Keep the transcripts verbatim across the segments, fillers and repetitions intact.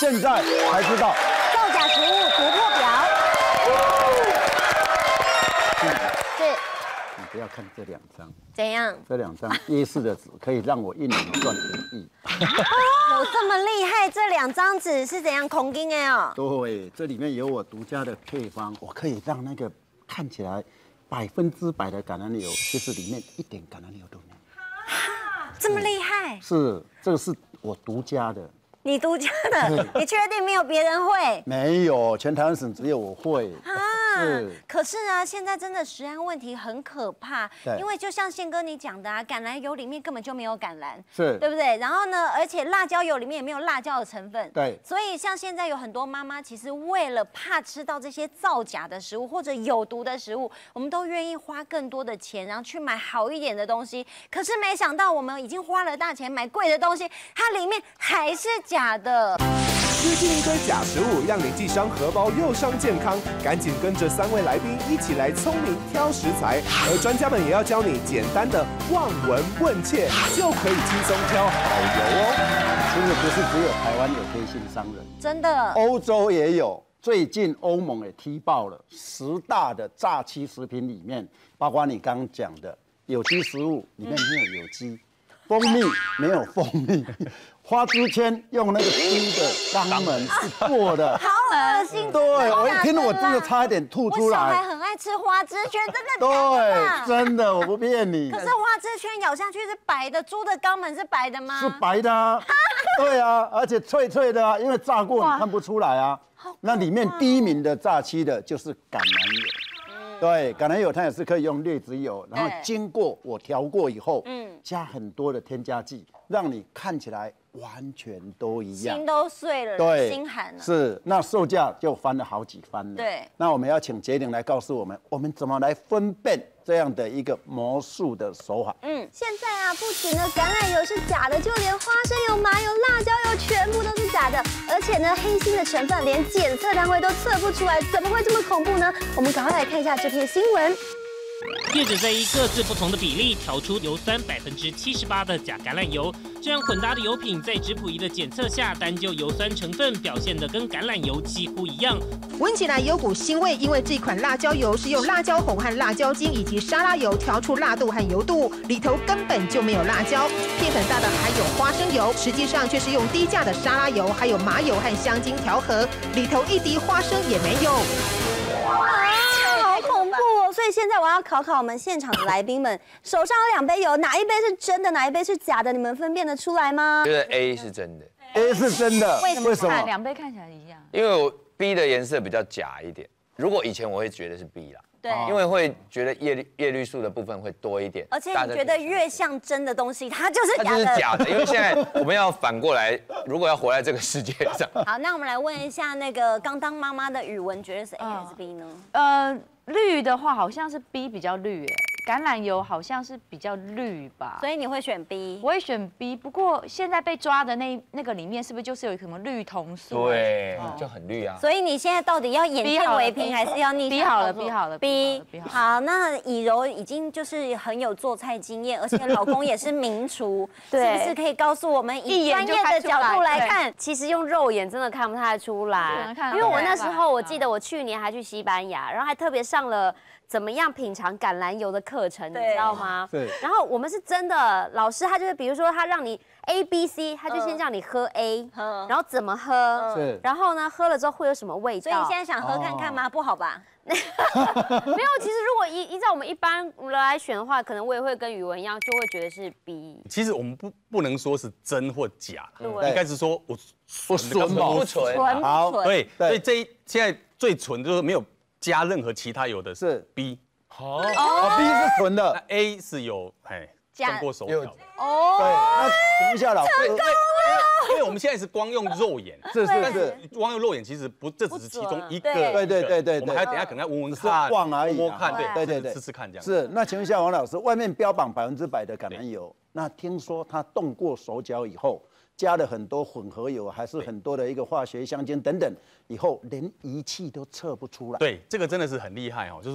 现在才知道， 造假食物突破表。是。 你不要看这两张。 怎样？ 这两张 A 四的纸可以让我一年赚一亿。 有这么厉害？这两张纸是怎样空金的哦？ 对，这里面有我独家的配方，我可以让那个看起来百分之百的橄榄油，其实里面一点橄榄油都没有。 这么厉害？ 是，这个是我独家的。 你独家的？你确定没有别人会？ 没有，全台湾省只有我会。 是。可是啊，现在真的食安问题很可怕，因为就像宪哥你讲的啊，橄榄油里面根本就没有橄榄， 是， 对不对？然后呢，而且辣椒油里面也没有辣椒的成分， 对。 所以像现在有很多妈妈，其实为了怕吃到这些造假的食物或者有毒的食物，我们都愿意花更多的钱，然后去买好一点的东西。可是没想到，我们已经花了大钱买贵的东西，它里面还是假的。 吃进一堆假食物，让你既伤荷包又伤健康，赶紧跟着三位来宾一起来聪明挑食材，而专家们也要教你简单的望闻问切，就可以轻松挑好油哦。 其实不是只有台湾有黑心商人， 真的， 欧洲也有。最近欧盟也踢爆了十大的诈欺食品里面，包括你刚刚讲的有机食物里面没有有机，蜂蜜没有蜂蜜。花枝圈用那个鸡的肛门去做的， 好恶心！ 对，我一听我真的差一点吐出来。 我小孩很爱吃花枝圈，真的。 对，真的，我不骗你。 可是花枝圈咬下去是白的，猪的肛门是白的吗？ 是白的啊，对啊，而且脆脆的啊，因为炸过你看不出来啊。那里面第一名的诈欺的就是橄榄油。对，橄榄油它也是可以用劣质油，然后经过我调过以后，嗯，加很多的添加剂，让你看起来完全都一样， 心都碎了， 对， 心寒了。 是，那售价就翻了好几番了。 对， 那我们要请杰玲来告诉我们，我们怎么来分辨这样的一个魔术的手法。 嗯，现在啊，不仅呢橄榄油是假的，就连花生油、麻油、辣椒油全部都是假的，而且呢，黑心的成分连检测单位都测不出来，怎么会这么恐怖呢？我们赶快来看一下这篇新闻。 业者在以各自不同的比例调出油酸百分之七十八的假橄榄油，这样混搭的油品在质谱仪的检测下，单就油酸成分表现得跟橄榄油几乎一样， 闻起来有股腥味，因为这款辣椒油是用辣椒红和辣椒精以及沙拉油调出辣度和油度，里头根本就没有辣椒。片很大的还有花生油，实际上却是用低价的沙拉油还有麻油和香精调和，里头一滴花生也没有。 好恐怖哦！所以现在我要考考我们现场的来宾们，手上有两杯油，哪一杯是真的，哪一杯是假的？你们分辨得出来吗？ 觉得 A 是真的 ，A 是真的， 为什么？ 为什么？ 两杯看起来一样。 因为我 B 的颜色比较假一点。如果以前我会觉得是 B 啦。 对， 因为会觉得叶绿叶绿素的部分会多一点， 而且你觉得越像真的东西，它就是假的。 它就是假的，因为现在我们要反过来，如果要活在这个世界上。 好，那我们来问一下那个刚当妈妈的宇文，觉得是 A 还是 B 呢？ 呃，绿的话好像是 B 比较绿，哎，橄榄油好像是比较绿吧， 所以你会选 B？ 我会选 B， 不过现在被抓的那那个里面是不是就是有什么绿酮素？ 对，就很绿啊。 所以你现在到底要眼见为凭，还是要逆 ？B 好了 ，B 好了 ，B 好。那以柔已经就是很有做菜经验，而且老公也是名厨，是不是可以告诉我们以专业的角度来看？ 其实用肉眼真的看不太出来，因为我那时候我记得我去年还去西班牙，然后还特别上了怎么样品尝橄榄油的课程，你知道吗？ 对。 然后我们是真的，老师他就是比如说他让你 A B C， 他就先让你喝 A， 然后怎么喝， 是。 然后呢喝了之后会有什么味道？ 所以你现在想喝看看吗？不好吧？ 没有，其实如果依依照我们一般人来选的话，可能我也会跟宇文一样，就会觉得是 B。 其实我们不不能说是真或假， 对， 应该是说我不纯不纯， 好， 对，所以这一现在最纯就是没有加任何其他油的是 B。 哦 ，B 是纯的， 那 A 是有哎经过手调的。 哦， 对，那请问一下老师， 成功了，因为我们现在是光用肉眼， 是是是， 光用肉眼其实不，这只是其中一个， 对对对对， 我们还等下可能要闻闻看， 望而已， 摸看，对对对对， 试试看这样。 是，那请问一下王老师，外面标榜百分之百的橄榄油，那听说它动过手脚以后，加了很多混合油，还是很多的一个化学香精等等，以后连仪器都测不出来。 对，这个真的是很厉害哦，就是说。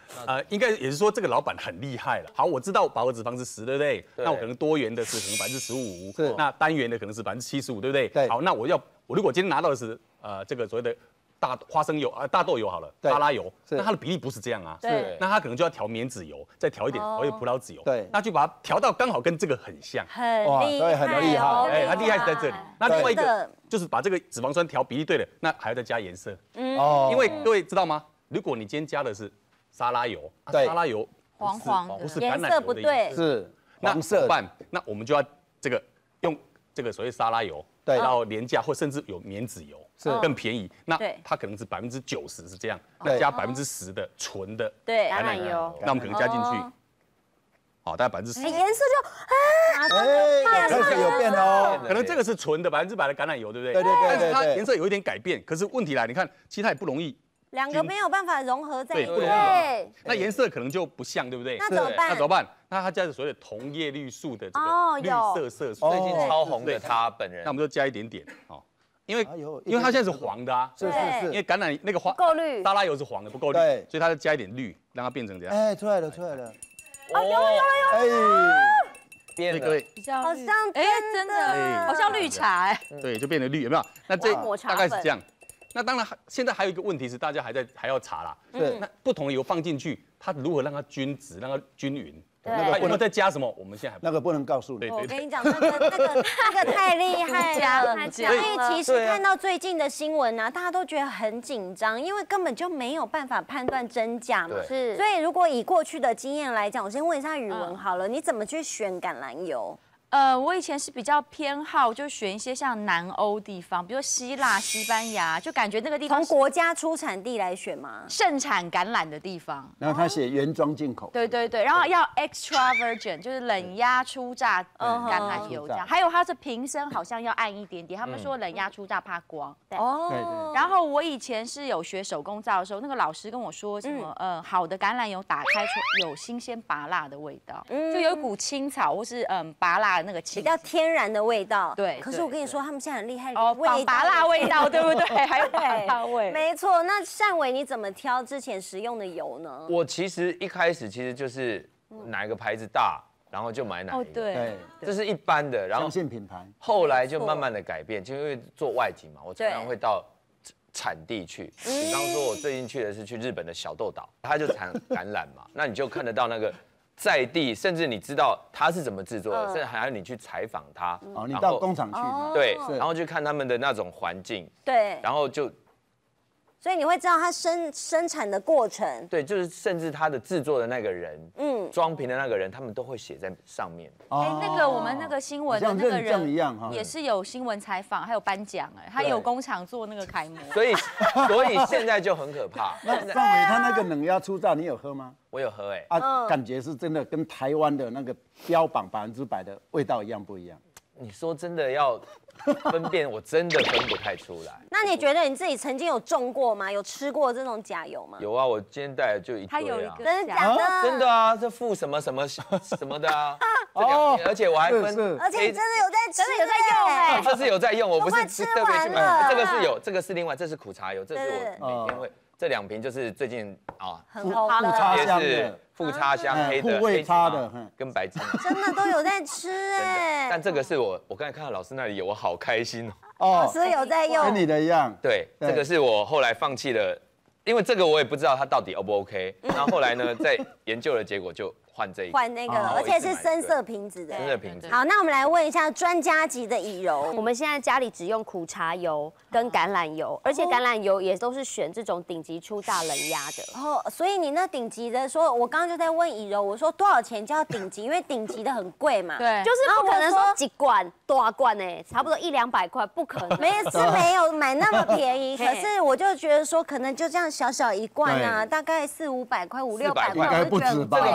呃，应该也是说这个老板很厉害了。好，我知道饱和脂肪是十，对不对？ 对那我可能多元的是可能百分之十五， 是那单元的可能是百分之七十五，对不对？ 对好，那我要我如果今天拿到的是呃这个所谓的大花生油啊大豆油好了，沙拉油，那它的比例不是这样啊。 对， 那它可能就要调棉籽油，再调一点调一点葡萄籽油。 对， 那就把它调到刚好跟这个很像。 很哇厉害， 所以很厉害哎，它厉害是在这里。那另外一真的个就是把这个脂肪酸调比例对了，那还要再加颜色。 哦因为各位知道吗？如果你今天加的是沙拉油，啊对沙拉油黄黄的不是颜橄榄油的色不对颜色， 是那黄色怎么办？那我们就要这个用这个所谓沙拉油， 对然后廉价或甚至有棉籽油， 是更便宜。那对它可能是百分之九十是这样， 对那加百分之十的纯的对橄榄油那我们可能加进去哦， 好，大概百分之十哎，。颜色就哎，开始有变哦。 可能这个是纯的百分之百的橄榄油，对不对？ 对对对但是它对对颜色有一点改变，可是问题来，你看，其实它也不容易， 两个没有办法融合在一起对不容易。 对， 那颜色可能就不像，对不对？ 那怎么办？ 那怎么办？那它加的所谓的同叶绿素的这个绿哦有色色素， 最近哦超红的他本人那我，们就加一点点哦，因为哎呦因为它现在是黄的啊， 是是因是， 为橄榄那个花够绿沙拉油是黄的不够绿， 对所以它就加一点绿，让它变成这样。 哎，出来了出来了， 哦， 哎， 变了所以各位， 比较绿好像哎，真的哎好像绿茶哎。 对，就变得绿，有没有？那这抹茶粉大概是这样。那当然还，现在还有一个问题是，大家还在还要查啦。 是那不同的油放进去，它如何让它均值，让它均匀？ 那它有没有个不能再加什么？我们现在还不那个不能告诉你对。对对。 我跟你讲，那个那个那个太厉害了， 太所强了以其实看到最近的新闻啊，大家都觉得很紧张，因为根本就没有办法判断真假嘛。 对是， 所以如果以过去的经验来讲，我先问一下宇文嗯好了，你怎么去选橄榄油？ 呃，我以前是比较偏好就选一些像南欧地方，比如说希腊、西班牙，就感觉那个地方是从国家出产地来选吗？ 盛产橄榄的地方。 然后他写原装进口， 对对对，然后要 extra virgin，就是冷压初榨橄榄油这样。还有它的瓶身好像要暗一点点，他们说冷压初榨怕光。 哦对对然后我以前是有学手工皂的时候，那个老师跟我说什么，呃，好的橄榄油打开出有新鲜拔辣的味道，就有一股青草或是嗯拔辣的那个比青较天然的味道。 对可是我跟你说，他们现在很厉害， 哦， 味道拔辣味道，对不对？还有拔对辣味。 没错。那善伟你怎么挑之前食用的油呢？ 我其实一开始其实就是哪一个牌子大，然后就买哪一，个， 哦对， 对， 这是一般的。然后相信品牌， 后来就慢慢的改变，就因为做外景嘛，我常常对会到产地去。比方说，我最近去的是去日本的小豆岛，它就产橄榄嘛，那你就看得到那个在地，甚至你知道它是怎么制作的， 嗯甚至还要你去采访它。 哦，你然后到工厂去嘛， 对， 是然后去看他们的那种环境， 对， 然后就所以你会知道它生生产的过程。 对，就是甚至它的制作的那个人， 嗯， 装瓶的那个人，他们都会写在上面。 哦哎，那个我们那个新闻的那个像认证一人样哈， 也是有新闻采访，还有颁奖哎，他有工厂做那个楷模。 所以，所以现在就很可怕。 那现在上伟他那个冷压初榨你有喝吗？ 我有喝哎， 啊，感觉是真的跟台湾的那个标榜百分之百的味道一样不一样？ 你说真的要分辨，我真的分不太出来。 那你觉得你自己曾经有中过吗？有吃过这种假油吗？ 有啊，我今天带的就一堆啊。 他有一个真的假的？ 真的啊，这附什么什么什么的啊，这两哦而且我还分， 是是而且你真的有在吃， 真的有在用哎哦这是有在用，我不是都快吃特别去完了买，这个是有，这个是另外，这是苦茶油，这是对我每天会，这两瓶就是最近啊， 很红副插的， 香也是的， 副插香嗯黑的， 护卫黑芝麻插的嗯跟白芝麻。 真的都有在吃真的， 哎。 但这个是我，我刚才看到老师那里有，我好开心哦。 哦老，师有在用跟，你的一样， 对， 对这个是我后来放弃了，因为这个我也不知道它到底 O 不 OK。然后后来呢，在研究的结果就换这一个， 换那个， 哦而且是深色瓶子的。 真的瓶子。 好，那我们来问一下专家级的以柔， 我们现在家里只用苦茶油跟橄榄油，而且橄榄油也都是选这种顶级初榨冷压的。 然后，所以你那顶级的说，我刚刚就在问以柔，我说多少钱叫顶级？因为顶级的很贵嘛。 对， 就是不可能然后我说说几罐多罐哎，差不多一两百块，不可能。 没是没有买那么便宜，可是我就觉得说，可能就这样小小一罐啊，大概四五百块、五六百 400 块， 应该我就觉得很不止吧这个没有，这不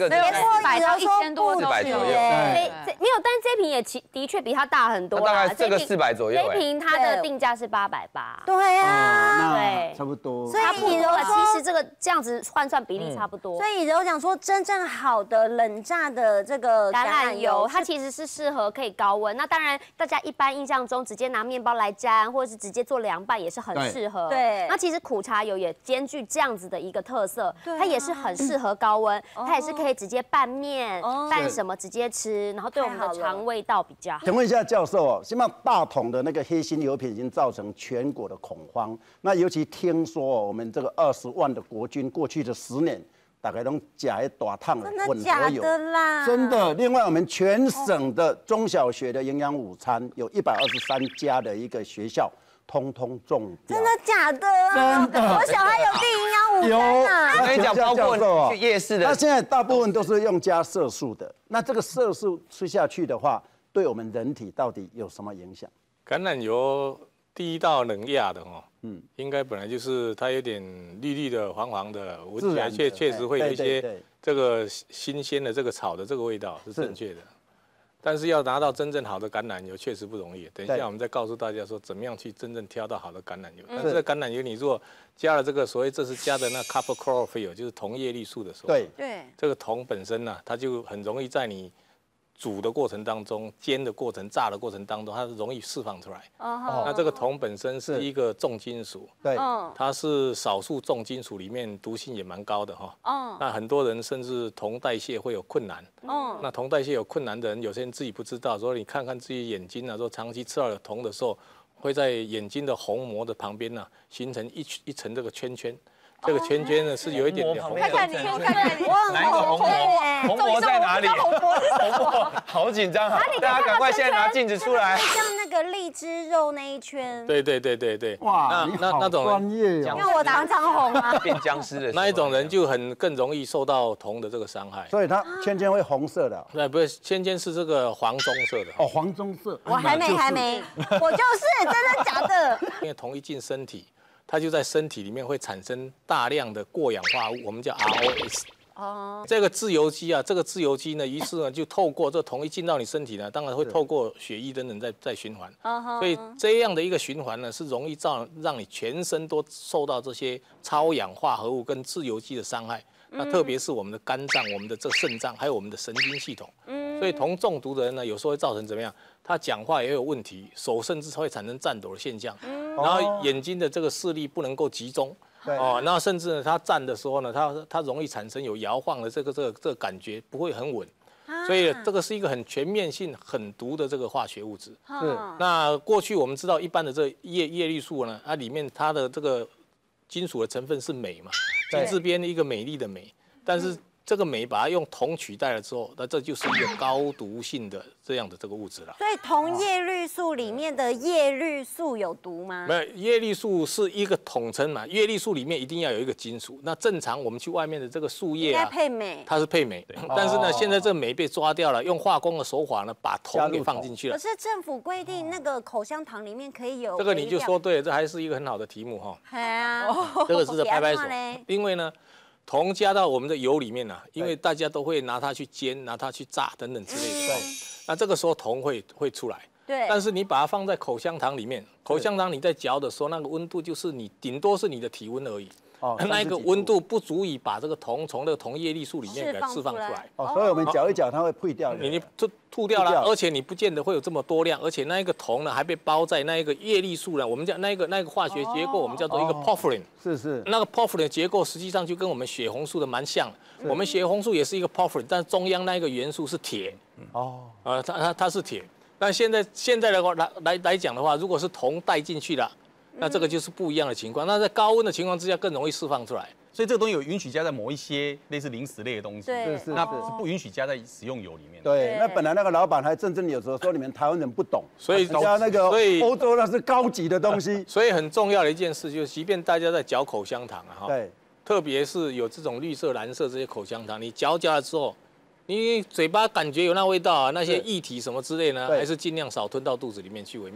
个连过百到一千多四百左右， 这这没有，但是这瓶也其的确比它大很多啦。 大概这个四百左右， 这瓶它的定价是八百八。 对呀， 对， 差不多。 所以差不多了。其实这个这样子换算比例差不多。 所以柔讲说，真正好的冷榨的这个橄榄油， 油， 它其实是适合可以高温。那当然，大家一般印象中直接拿面包来沾，或者是直接做凉拌也是很适合。 对。 那其实苦茶油也兼具这样子的一个特色，它也是很适合高温，它也是可以直接拌面、拌什么直接吃，然后对我们的肠胃道比较好。 请问一下教授哦，现在大桶的那个黑心油品已经造成全国的恐慌。那尤其听说哦，我们这个二十万的国军过去的十年，大概都假的大烫的混合油， 真的啦， 真的。另外，我们全省的中小学的营养午餐有一百二十三家的一个学校，通通中标。 真的假的？ 真的， 我小孩有订营养午餐啊。 我跟你讲，包括去夜市的， 它现在大部分都是用加色素的。那这个色素吃下去的话，对我们人体到底有什么影响？ 橄榄油第一道冷压的哦，嗯，应该本来就是它有点绿绿的、黄黄的，闻起来确确实会有一些这个新鲜的这个草的这个味道是正确的。但是要拿到真正好的橄榄油确实不容易。等一下我们再告诉大家说怎么样去真正挑到好的橄榄油。但是这橄榄油你如果加了这个所谓这是加的那 copper chlorophyll 就是铜叶绿素的时候， 对对， 这个铜本身呢，它就很容易在你煮的过程当中、煎的过程、炸的过程当中，它是容易释放出来。哦，那这个铜本身是一个重金属， 对， 它是少数重金属里面毒性也蛮高的哈。哦，那很多人甚至铜代谢会有困难。哦，那铜代谢有困难的人，有些人自己不知道，说你看看自己眼睛啊，说长期吃到有铜的时候，会在眼睛的虹膜的旁边呢，形成一一层这个圈圈。这个圈圈呢是有一点点红， 看看你，看看你， 哪一个虹膜？虹膜在哪里？虹膜，好紧张啊！大家赶快现在拿镜子出来。 像那个荔枝肉那一圈。 对对对对对。 哇，那那种专业因为我常常红啊。 变僵尸的那一种人就很更容易受到铜的这个伤害。 所以它圈圈会红色的。 对，不是圈圈是这个黄棕色的。 哦，黄棕色。 我还没还没，我就是真的假的？ 因为铜一进身体。它就在身体里面会产生大量的过氧化物，我们叫 R O S。哦，这个自由基啊，这个自由基呢，于是呢就透过这铜一进到你身体呢，当然会透过血液等等在在循环。所以这样的一个循环呢，是容易造让你全身都受到这些超氧化合物跟自由基的伤害。那特别是我们的肝脏、我们的这肾脏，还有我们的神经系统。所以铜中毒的人呢，有时候会造成怎么样？他讲话也有问题，手甚至会产生颤抖的现象，然后眼睛的这个视力不能够集中。哦，那甚至呢，他站的时候呢，他他容易产生有摇晃的这个这个这个感觉，不会很稳。所以这个是一个很全面性、很毒的这个化学物质。是。那过去我们知道，一般的这叶叶绿素呢，它里面它的这个金属的成分是镁嘛，金字边的一个美丽的镁，但是这个镁把它用铜取代了之后，那这就是一个高毒性的这样的这个物质了。 所以铜叶绿素里面的叶绿素有毒吗？ 没有，叶绿素是一个统称嘛，叶绿素里面一定要有一个金属。那正常我们去外面的这个树叶啊， 配镁， 它是配镁，但是呢，现在这个镁被抓掉了，用化工的手法呢，把铜给放进去了。 可是政府规定那个口香糖里面可以有， 这个你就说对了，这还是一个很好的题目哈。 对啊， 这个是拍拍手，因为呢。铜加到我们的油里面呢、啊，因为大家都会拿它去煎、拿它去炸等等之类的。对。那这个时候铜会会出来。 对。 但是你把它放在口香糖里面，口香糖你在嚼的时候，那个温度就是你顶多是你的体温而已。哦。那一个温度不足以把这个铜从那个铜叶绿素里面给释放出来。 哦。所以我们嚼一嚼，它会退掉。 你你吐吐掉了，而且你不见得会有这么多量，而且那一个铜呢还被包在那一个叶绿素呢，我们叫那一个那一个化学结构，我们叫做一个 porphyrin。是是。那个 porphyrin 结构实际上就跟我们血红素的蛮像。我们血红素也是一个 porphyrin， 但中央那一个元素是铁。哦。啊，它它它是铁。但现在现在的话来来来讲的话，如果是铜带进去了，那这个就是不一样的情况。那在高温的情况之下，更容易释放出来。 所以这个东西有允许加在某一些类似零食类的东西， 对， 是那是不允许加在食用油里面。 对，那本来那个老板还真正有时候说你们台湾人不懂， 所以加那个欧洲那是高级的东西。 所以很重要的一件事就是，即便大家在嚼口香糖啊，哈， 对， 特别是有这种绿色、蓝色这些口香糖，你嚼嚼了之后，你嘴巴感觉有那味道啊，那些液体什么之类呢，还是尽量少吞到肚子里面去为妙。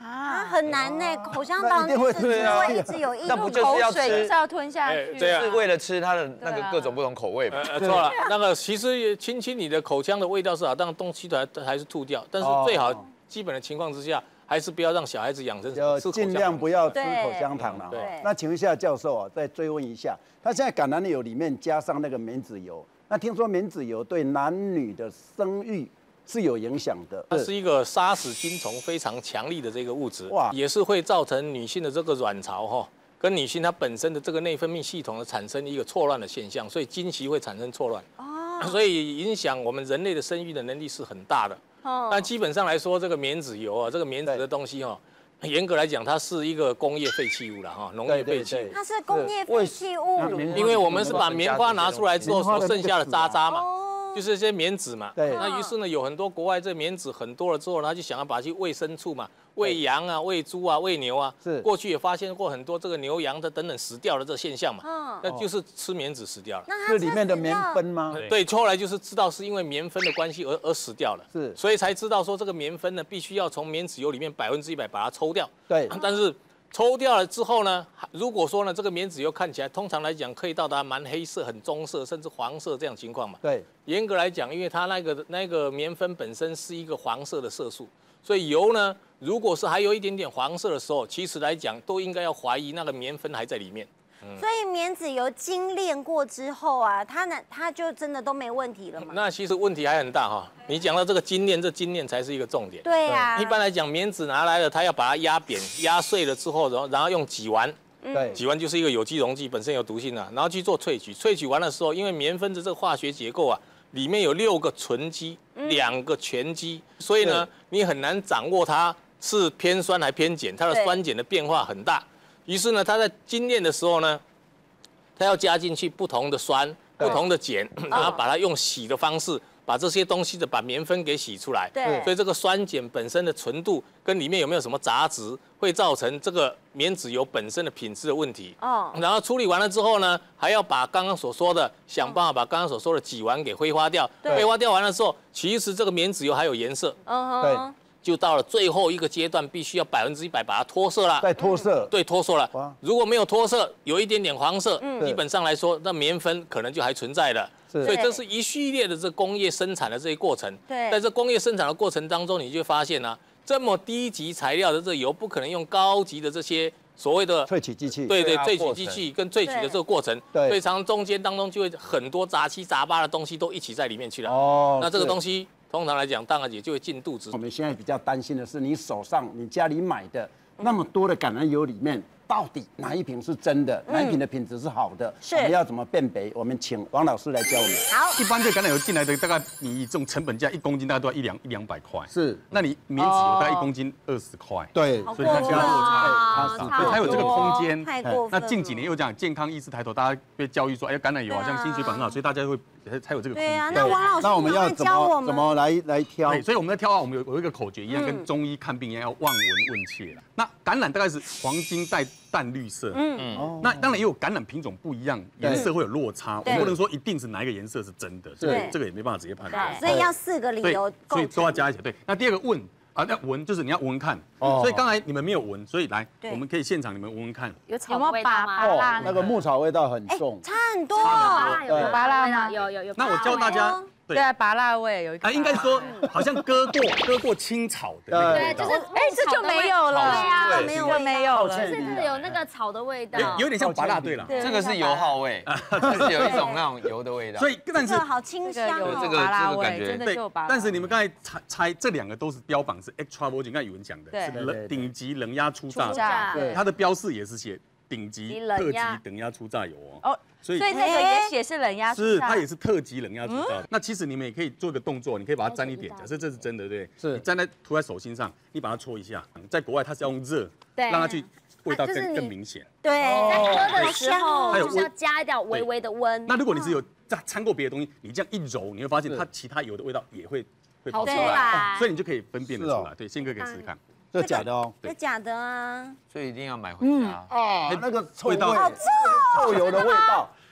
啊，很难呢，口香糖那一定会就是啊会一直有一那不就是入口要吃水就是要吞下去， 对啊是为了吃它的那个各种不同口味嘛。 呃，错了，那个其实亲亲你的口腔的味道是好，当然东西还还是吐掉，但是最好基本的情况之下，还是不要让小孩子养成就尽量不要吃对口香糖了。 对哦那请问一下教授啊，再追问一下，他现在橄榄油里面加上那个棉籽油，那听说棉籽油对男女的生育是有影响的， 它是一个杀死精虫非常强力的这个物质， 哇也是会造成女性的这个卵巢哈，跟女性她本身的这个内分泌系统的产生一个错乱的现象，所以经期会产生错乱，哦，所以影响我们人类的生育的能力是很大的。哦，但基本上来说，这个棉籽油啊，这个棉籽的东西哈，严格来讲，它是一个工业废弃物了哈，农业废弃物。 它是工业废弃物， 因为我们是把棉花拿出来之后所剩下的渣渣嘛。就是这些棉籽嘛， 对。 那于是呢，有很多国外这棉籽很多了之后，他就想要把它去喂牲畜嘛，喂羊啊、喂猪啊、喂牛啊。 是。 过去也发现过很多这个牛羊的等等死掉的这个现象嘛。嗯。那就是吃棉籽死掉了。 是里面的棉分吗？ 对，后来就是知道是因为棉分的关系而而死掉了。 是。 所以才知道说这个棉分呢，必须要从棉籽油里面百分之一百把它抽掉。 对。 但是。抽掉了之后呢，如果说呢，这个棉籽油看起来，通常来讲可以到达蛮黑色、很棕色，甚至黄色这样情况嘛。 对。 严格来讲，因为它那个那个棉分本身是一个黄色的色素，所以油呢，如果是还有一点点黄色的时候，其实来讲都应该要怀疑那个棉分还在里面。 所以棉籽油精炼过之后啊，它呢，它就真的都没问题了嘛？ 那其实问题还很大哈。你讲到这个精炼，这精炼才是一个重点。 对呀、啊。 一般来讲，棉籽拿来了，它要把它压扁、压碎了之后，然后然后用挤完。 对。 挤完就是一个有机溶剂，本身有毒性啊，然后去做萃取。萃取完的时候，因为棉分的这个化学结构啊，里面有六个纯基，两个醛基，所以呢，你很难掌握它是偏酸还偏碱，它的酸碱的变化很大。于是呢，它在精炼的时候呢。它要加进去不同的酸、不同的碱，然后把它用洗的方式，把这些东西的把棉分给洗出来。 对， 所以这个酸碱本身的纯度跟里面有没有什么杂质，会造成这个棉籽油本身的品质的问题。哦。然后处理完了之后呢，还要把刚刚所说的想办法把刚刚所说的己烷给挥发掉。对。挥发掉完了之后，其实这个棉籽油还有颜色。嗯。对。就到了最后一个阶段，必须要百分之一百把它脱色了。 再脱色， 对，脱色了。如果没有脱色，有一点点黄色，嗯、基本上来说，那棉分可能就还存在的。所以这是一系列的这工业生产的这些过程。对，在这工业生产的过程当中，你就发现呢、啊，这么低级材料的这油，不可能用高级的这些所谓的萃取机器。 对对，萃取机器跟萃取的这个过程， 对， 所以常常中间当中就会很多杂七杂八的东西都一起在里面去了。哦，那这个东西。通常来讲，当然也就会进肚子。 我们现在比较担心的是，你手上、你家里买的那么多的橄榄油里面，到底哪一瓶是真的，哪一瓶的品质是好的？ 是。 我们要怎么辨别？我们请王老师来教我们。 好， 一般这橄榄油进来的大概，你以这种成本价一公斤大概都要一两一两百块。 是。 那你棉籽油大概一公斤二十块。 对。 所以它加入它，所以它有这个空间。 太过分。 那近几年又讲健康意识抬头，大家被教育说，哎，橄榄油好像心血管很好，所以大家会才有这个空间。 对啊，那王老师， 那我们要怎么怎么来来挑？ 对，所以我们在挑啊，我们有有一个口诀一样，跟中医看病一样，要望闻问切啦。那橄榄大概是黄金带淡绿色，嗯嗯，那当然也有橄榄品种不一样，颜色会有落差，我不能说一定是哪一个颜色是真的，这个这个也没办法直接判断。 所以要四个理由， 所以都要加一起。对，那第二个问啊，那闻就是你要闻闻看，所以刚才你们没有闻，所以来我们可以现场你们闻闻看， 有草味道吗？ 哦，那个牧草味道很重， 差很多， 有拔辣吗？有有有。 那我教大家。 对啊，拔辣味有一个。 啊，应该说好像割过割过青草的那个味道。 对，就是哎，这就没有了。 对啊，没有没有了， 就是有那个草的味道。 有点像拔辣，对了。 这个是油耗味，就是有一种那种油的味道。 所以，但是好清香哦，这个这个感觉对。 但是你们刚才猜猜这两个都是标榜是 extra virgin， 刚才有人讲的是冷顶级冷压初榨，它的标示也是写顶级特级冷压初榨油哦。 所以这个也写是冷压， 是它也是特级冷压初榨。那其实你们也可以做一个动作，你可以把它沾一点，假设这是真的，对不对？ 是。 你沾在涂在手心上，你把它搓一下。在国外它是要用热，让它去味道更更明显。 对，在喝的时候就是要加一点微微的温。 那如果你是有掺过别的东西，你这样一揉，你会发现它其他油的味道也会会跑出来，所以你就可以分辨得出来。对，宪哥可以试试看。 这是假的哦， 这假的啊， 所以一定要买回家。 哦，那个味道臭油的味道。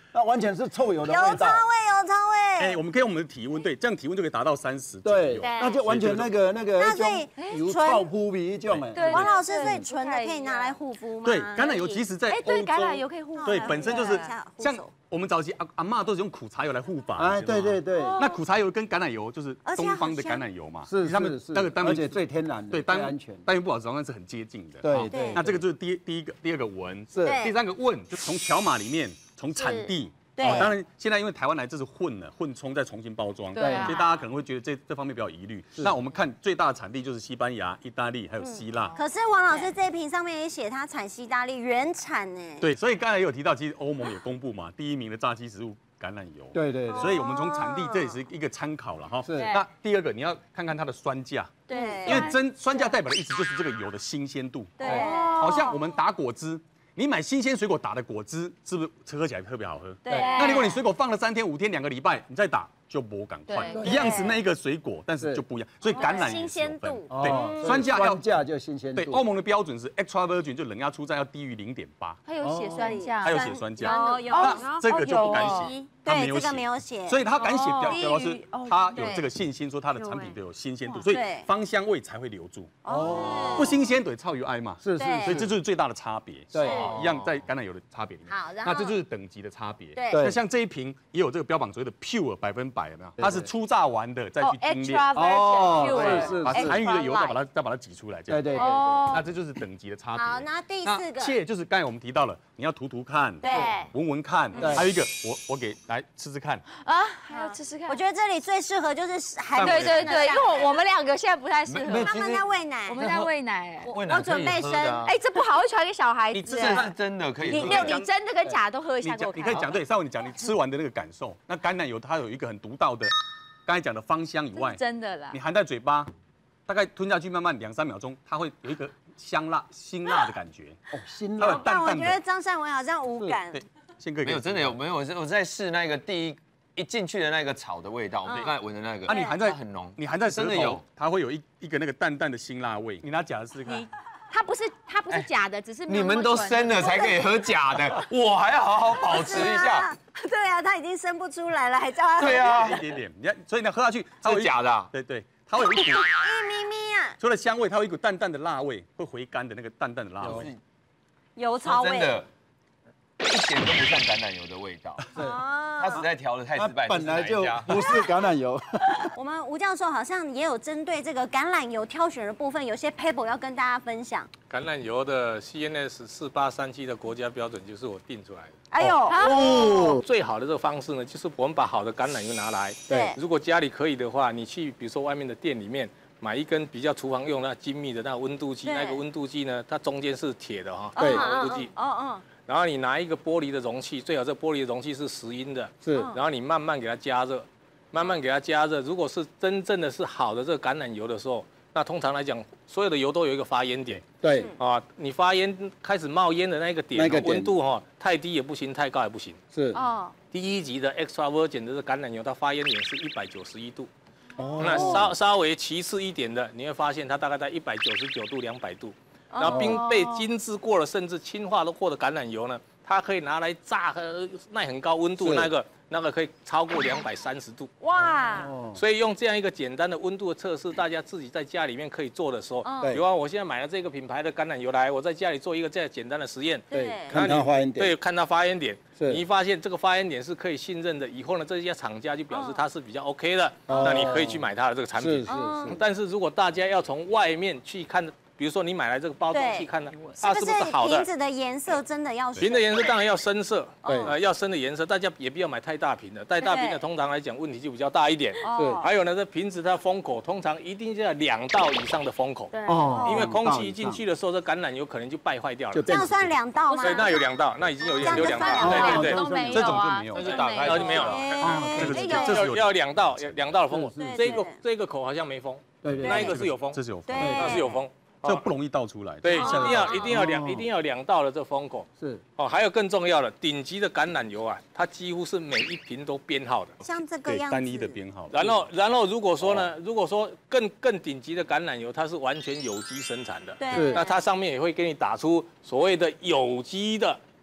那完全是臭油的味道。 有臭味，有臭味。 哎，我们可以用我们的体温，对，这样体温就可以达到三十。 对，那就完全那个那个那所以油臭扑鼻一种哎。 对，王老师，所以纯的可以拿来护肤吗？ 对，橄榄油其实在欧洲， 对，橄榄油可以护。 对，本身就是像我们早期阿阿嬷都是用苦茶油来护发。 哎，对对对。 那苦茶油跟橄榄油就是东方的橄榄油嘛， 是他们那个当然而且最天然的， 对， 最安全， 单元不好状况是很接近的。 对对。 那这个就是第第一个第二个闻， 是第三个问，就从条码里面从产地。 对， 当然现在因为台湾来这是混了，混冲再重新包装， 对， 所以大家可能会觉得这这方面比较疑虑。那我们看最大的产地就是西班牙、意大利还有希腊。 可是王老师这一瓶上面也写它产西大利原产呢。 对，所以刚才也有提到，其实欧盟也公布嘛，第一名的炸鸡食物橄榄油。 对对。 所以我们从产地这也是一个参考了哈。 是。 那第二个你要看看它的酸价。 对。 因为真酸价代表的意思就是这个油的新鲜度。 对。 好像我们打果汁。你买新鲜水果打的果汁，是不是喝起来特别好喝？ 对。 那如果你水果放了三天、五天、两个礼拜，你再打就不赶快，一样是那一个水果，但是就不一样。所以橄榄新鲜度， 对，酸价要酸价就新鲜度。 对，欧盟的标准是 extra virgin， 就冷压初榨要低于零点八。 它有写酸价， 还有写酸价， 有有。 那这个就不敢写。 对，这个没有写， 所以他敢写表表示他有这个信心，说他的产品都有新鲜度，所以芳香味才会留住。哦，不新鲜对超油哀嘛， 是是， 所以这就是最大的差别。 对， 一样在橄榄油的差别里面。 好，然后那这就是等级的差别。 对， 那像这一瓶也有这个标榜所谓的 pure 百分百，有没有？它是初榨完的再去精炼， 哦， 对，是把残余的油再把它再把它挤出来，这样。 对对对， 那这就是等级的差别。 好，那第四个， 切就是刚才我们提到了，你要涂涂看， 对， 闻闻看，还有一个我我给来吃吃看。 啊，还要吃吃看。 我觉得这里最适合就是还对对对，因为我们两个现在不太适合。 他们在喂奶， 我们在喂奶。 喂奶我准备生， 哎，这不好，会传给小孩子。 你这是真的可以。 你没有，你真的跟假的都喝一下给我看。 你可以讲对，上回你讲你吃完的那个感受。那橄榄油它有一个很独到的，刚才讲的芳香以外， 真的啦。 你含在嘴巴，大概吞下去慢慢两三秒钟，它会有一个香辣辛辣的感觉。 哦，辛辣。 但我觉得张善文好像无感。 对，宪哥没有真的有没有？我我在试那个第一。一进去的那个草的味道，我们刚才闻的那个， 啊，你含在很浓， 你含在舌头， 真的有， 它会有一一个那个淡淡的辛辣味。你拿假的试试看， 它不是它不是假的，只是你们都生了才可以喝假的，我还要好好保持一下。 对啊，他已经生不出来了，还叫他对啊， 一点点，你看，所以你喝下去， 它是假的， 对对，它会有一股一咪咪啊， 除了香味，它有一股淡淡的辣味，会回甘的那个淡淡的辣味， 油草味。 真的。一点都不像橄榄油的味道，对，他实在调的太失败， 本来就不是橄榄油。 我们吴教授好像也有针对这个橄榄油挑选的部分，有些 paper 要跟大家分享。 橄榄油的 C N S 四八三七的国家标准就是我定出来的。 哎呦， 哦，最好的这个方式呢，就是我们把好的橄榄油拿来， 对， 如果家里可以的话，你去比如说外面的店里面买一根比较厨房用那精密的那个温度计，那个温度计呢，它中间是铁的哈， 对， 温度计， 哦哦。 然后你拿一个玻璃的容器，最好这玻璃的容器是石英的， 是。 然后你慢慢给它加热，慢慢给它加热。如果是真正的是好的这个橄榄油的时候，那通常来讲，所有的油都有一个发烟点。 对。 啊，你发烟开始冒烟的那个点，那个温度哈，太低也不行，太高也不行。 是。 哦。 第一级的 extra virgin 的这橄榄油，它发烟点是一百九十一度。哦。那稍稍微其次一点的，你会发现它大概在一百九十九度、两百度。然后并被精制过了，甚至氢化了过的橄榄油呢，它可以拿来炸，耐很高温度，那个那个可以超过两百三十度。哇！所以用这样一个简单的温度的测试，大家自己在家里面可以做的时候，比如我现在买了这个品牌的橄榄油来，我在家里做一个这样简单的实验， 对，看它发烟点， 对，看它发烟点，你一发现这个发烟点是可以信任的，以后呢，这家厂家就表示它是比较 OK 的，那你可以去买它的这个产品。 是是是。 但是如果大家要从外面去看，比如说你买来这个包装去看呢，它是不是好的？ 瓶子的颜色真的要瓶的颜色当然要深色，对，呃，要深的颜色，大家也不要买太大瓶的，太大瓶的通常来讲问题就比较大一点。对，还有呢，这瓶子它封口通常一定要两道以上的封口，对，因为空气一进去的时候，这橄榄油可能就败坏掉了。 这样算两道吗？ 对，那有两道，那已经有有两道，对对对， 这种就没有， 这是打开就没有了。 这个这是要两道，两道的封口，这个这个口好像没封，对对，那一个是有封， 这是有封， 那是有封。 这不容易倒出来， 对，一定要一定要两一定要两道的这封口是哦，还有更重要的，顶级的橄榄油啊，它几乎是每一瓶都编号的， 像这个样子， 单一的编号。 然后然后如果说呢，如果说更更顶级的橄榄油，它是完全有机生产的， 对， 那它上面也会给你打出所谓的有机的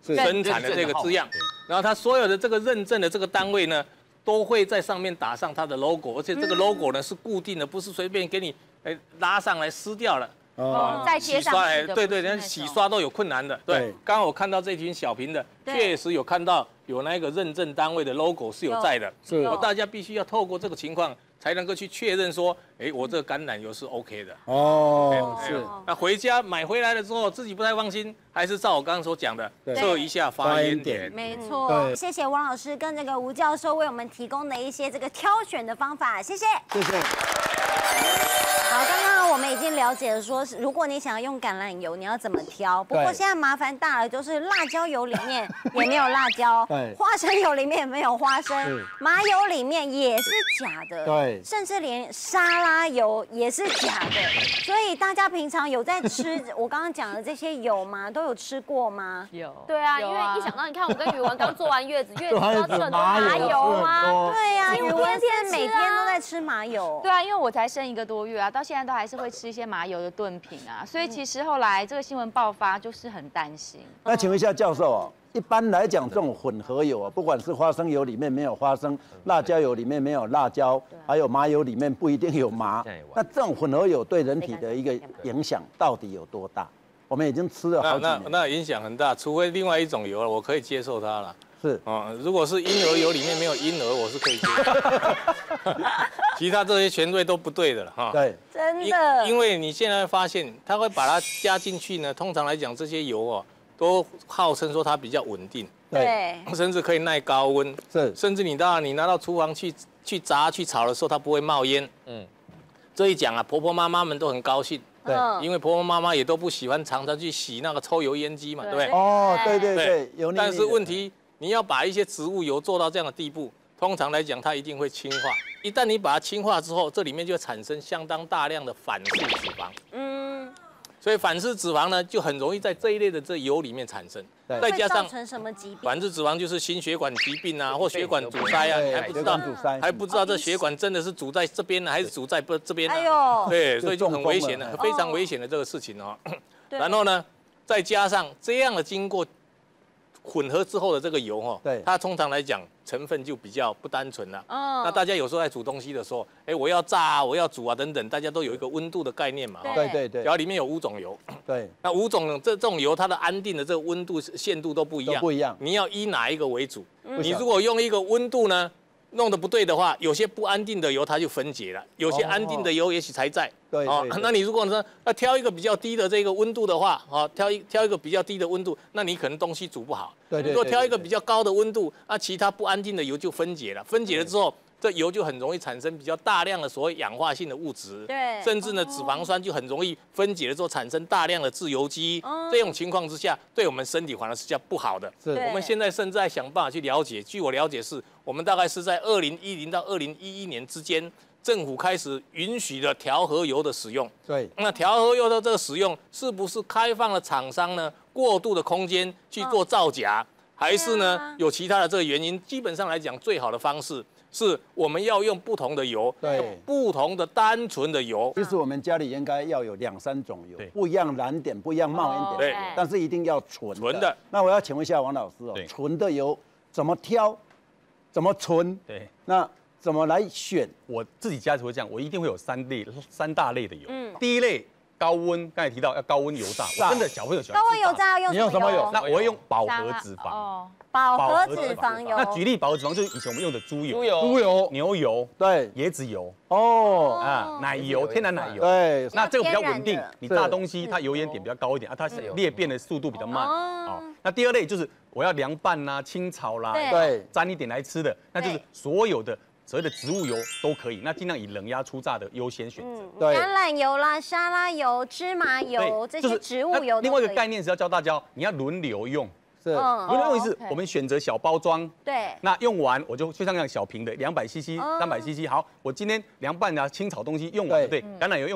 生产的这个字样，然后它所有的这个认证的这个单位呢，都会在上面打上它的 logo， 而且这个 logo 呢是固定的，不是随便给你哎拉上来撕掉了。 哦，再贴上去的， 对对，连洗刷都有困难的。对，刚刚我看到这群小瓶的，确实有看到有那个认证单位的 logo 是有在的。是，大家必须要透过这个情况，才能够去确认说，哎，我这个橄榄油是 OK 的。哦，是。那回家买回来了之后，自己不太放心，还是照我刚刚所讲的，测一下发烟点。 没错。谢谢王老师跟这个吴教授为我们提供的一些这个挑选的方法，谢谢。 谢谢。 好，刚刚我们已经了解了说，如果你想要用橄榄油，你要怎么挑。不过现在麻烦大了，就是辣椒油里面也没有辣椒，花生油里面也没有花生，麻油里面也是假的，对，甚至连沙拉油也是假的。所以大家平常有在吃我刚刚讲的这些油吗？都有吃过吗？ 有。 对啊，因为一想到你看我跟宇文刚做完月子，月子都要吃很多麻油吗？ 对呀，宇文现在每天都在吃麻油。 对啊，因为我才生一个多月啊，到现在都还是会吃一些麻油的炖品啊，所以其实后来这个新闻爆发，就是很担心。 那请问一下教授啊，一般来讲这种混合油啊，不管是花生油里面没有花生，辣椒油里面没有辣椒，还有麻油里面不一定有麻，那这种混合油对人体的一个影响到底有多大？我们已经吃了好几年， 那那影响很大，除非另外一种油了，我可以接受它了。 是啊，如果是婴儿油里面没有婴儿，我是可以接受。其他这些全对都不对的了哈。 对， 真的。 因为你现在会发现，它会把它加进去呢。通常来讲，这些油哦，都号称说它比较稳定， 对， 甚至可以耐高温。是，甚至你到你拿到厨房去去炸去炒的时候，它不会冒烟。嗯，这一讲啊，婆婆妈妈们都很高兴。对，因为婆婆妈妈也都不喜欢常常去洗那个抽油烟机嘛，对不对？ 哦，对对对，油腻腻的。 但是问题。你要把一些植物油做到这样的地步，通常来讲它一定会氢化。一旦你把它氢化之后，这里面就会产生相当大量的反式脂肪。嗯，所以反式脂肪呢，就很容易在这一类的这油里面产生。 再加上造成什么疾病？ 反式脂肪就是心血管疾病啊，或血管阻塞啊，你还不知道，还不知道这血管真的是阻在这边呢，还是阻在不这边呢？哎呦，对，所以就很危险的，非常危险的这个事情哦。然后呢，再加上这样的经过混合之后的这个油哈，对，它通常来讲成分就比较不单纯了。哦，那大家有时候在煮东西的时候，哎，我要炸啊，我要煮啊等等，大家都有一个温度的概念嘛。 对对对。 然后里面有五种油。对。那五种这这种油，它的安定的这个温度限度都不一样。 不一样。 你要依哪一个为主？你如果用一个温度呢？弄得不对的话，有些不安定的油它就分解了，有些安定的油也许才在。对，哦，那你如果说要挑一个比较低的这个温度的话，哦，挑一挑一个比较低的温度，那你可能东西煮不好。对对。如果挑一个比较高的温度，那其他不安定的油就分解了，分解了之后，这油就很容易产生比较大量的所谓氧化性的物质。对。甚至呢，脂肪酸就很容易分解了之后产生大量的自由基。哦。这种情况之下，对我们身体反而是叫不好的。是。我们现在甚至在想办法去了解，据我了解是。我们大概是在二零一零到二零一一年之间，政府开始允许了调和油的使用。对，那调和油的这个使用，是不是开放了厂商呢过度的空间去做造假，还是呢有其他的这个原因？基本上来讲，最好的方式是我们要用不同的油，对，不同的单纯的油。 其实我们家里应该要有两三种油，不一样燃点，不一样冒烟点，对，但是一定要纯的。纯的。那我要请问一下王老师哦，纯的油怎么挑？怎么存？对，那怎么来选？ 我自己家只会这样，我一定会有三类、三大类的油。嗯，第一类高温，刚才提到要高温油炸，我真的小朋友喜欢。 高温油炸要用你用什么油？ 那我会用饱和脂肪。哦， 饱和脂肪油。 那举例，饱和脂肪就是以前我们用的猪油、 猪油、猪油、 牛油、 对， 椰子油。哦，啊，奶油、天然奶油。对，那这个比较稳定，你炸东西它油烟点比较高一点啊，它是裂变的速度比较慢。哦，那第二类就是我要凉拌啦、清炒啦，对，沾一点来吃的，那就是所有的所谓的植物油都可以，那尽量以冷压初榨的优先选择。 对，橄榄油啦、沙拉油、芝麻油这些植物油。 另外一个概念是要教大家，你要轮流用。是，轮流用是我们选择小包装。对。那用完我就就像那样小瓶的两百 C C、三百 C C。好，我今天凉拌啊、清炒东西用完，对，橄榄油用完，